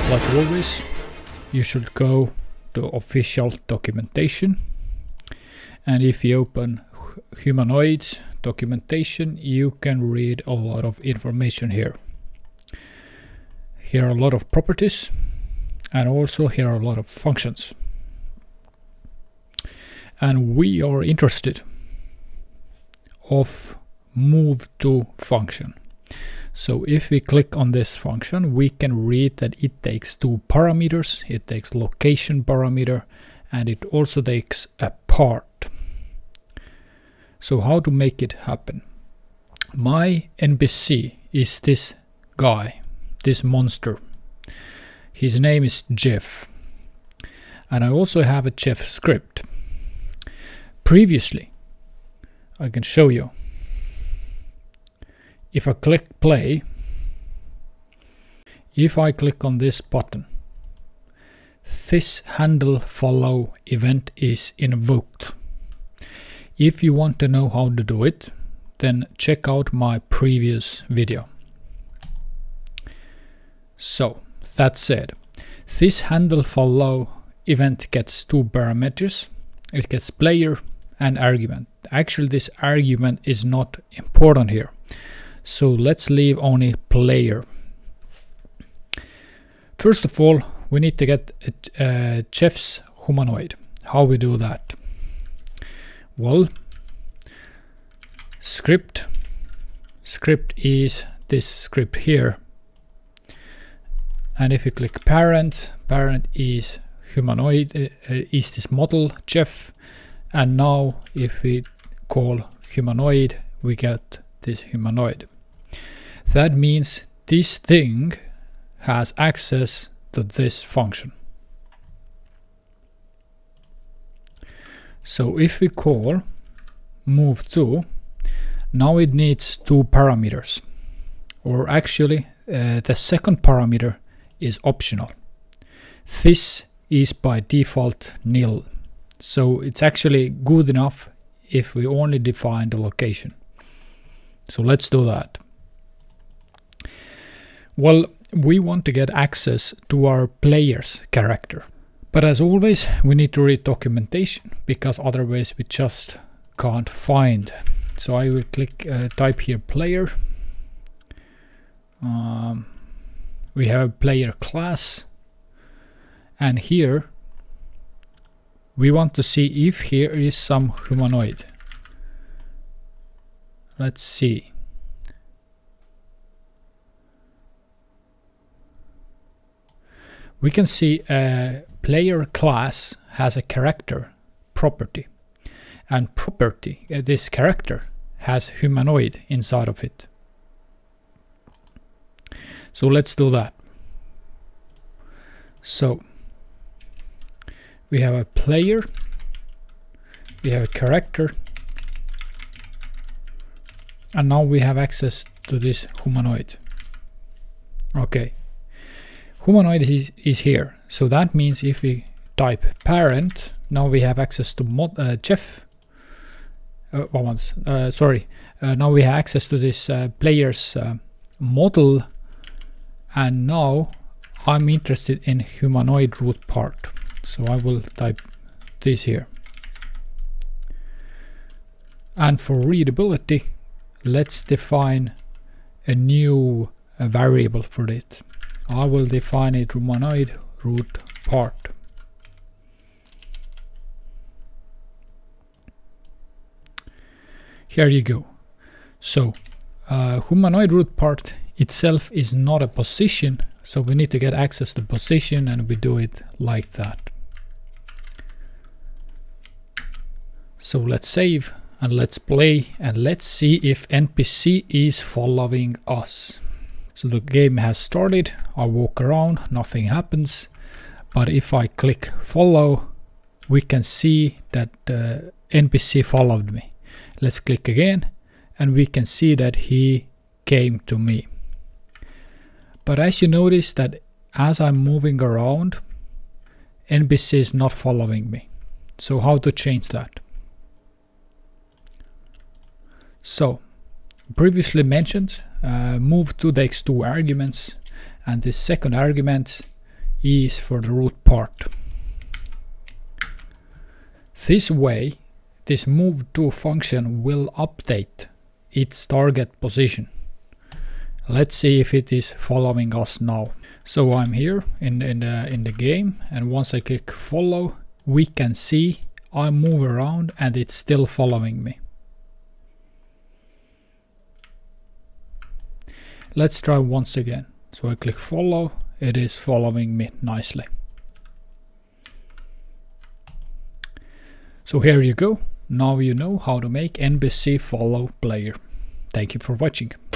Like always, you should go to official documentation, and if you open humanoids documentation, you can read a lot of information here. Here are a lot of properties, and also here are a lot of functions. And we are interested of moveTo function. So if we click on this function, we can read that it takes two parameters. It takes location parameter, and it also takes a part. So how to make it happen? My NPC is this guy, this monster. His name is Jeff. And I also have a Jeff script. Previously, I can show you. If I click play, if I click on this button, this handleFollowEvent is invoked. If you want to know how to do it, then check out my previous video. So, that said, this handleFollowEvent gets two parameters. It gets player and argument. Actually, this argument is not important here. So let's leave only player. First of all, we need to get Jeff's humanoid. How we do that? Well, script is this script here. And if you click parent is humanoid, is this model Jeff. And now if we call humanoid, we get this humanoid. That means this thing has access to this function. So if we call moveTo, now it needs two parameters. Or actually, the second parameter is optional. This is by default nil. So it's actually good enough if we only define the location. So let's do that. Well, we want to get access to our player's character. But as always, we need to read documentation, because otherwise we just can't find. So I will type here player. We have a player class. And here we want to see if here is some humanoid. Let's see. We can see a player class has a character property, and property, this character, has humanoid inside of it. So let's do that. So we have a player, we have a character, and now we have access to this humanoid. Okay, humanoid is here. So that means if we type parent, now we have access to Jeff. Now we have access to this player's model, and now I'm interested in humanoidRootPart. So I will type this here. And for readability, let's define a new variable for it. I will define it humanoidRootPart. Here you go. So humanoidRootPart itself is not a position, so we need to get access to position, and we do it like that. So let's save and let's play, and let's see if NPC is following us. So the game has started. I walk around, nothing happens. But if I click follow, we can see that the NPC followed me. Let's click again, and we can see that he came to me. But as you notice that as I'm moving around, NPC is not following me. So how to change that? So previously mentioned, moveTo takes two arguments, and this second argument is for the root part. This way, this moveTo function will update its target position. Let's see if it is following us now. So I'm here in the game, and once I click follow, we can see I move around and it's still following me. Let's try once again. So I click follow, it is following me nicely. So here you go. Now you know how to make NPC follow player. Thank you for watching.